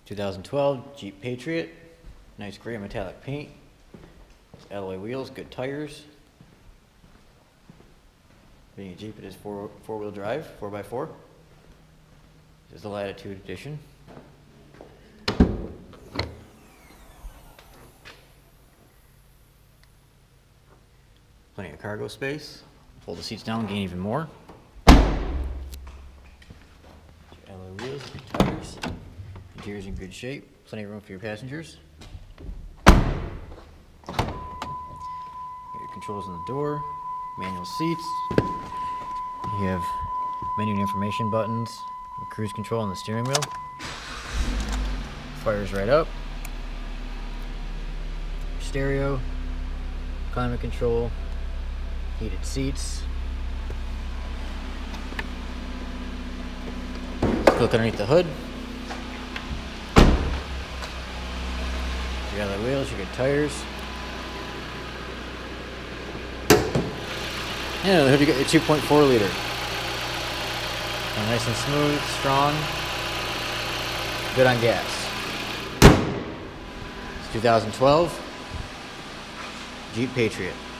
2012 Jeep Patriot. Nice gray metallic paint. Alloy wheels, good tires. Being a Jeep, it is four-wheel drive, 4x4. This is the Latitude edition. Plenty of cargo space. Fold the seats down, gain even more. Alloy wheels, good tires. Interior's in good shape. Plenty of room for your passengers. Got your controls on the door. Manual seats. You have menu and information buttons. Cruise control on the steering wheel. Fires right up. Stereo. Climate control. Heated seats. Let's look underneath the hood. Your alloy wheels, your good tires. Yeah, the hood, you got your 2.4 liter. Nice and smooth, strong, good on gas. It's 2012 Jeep Patriot.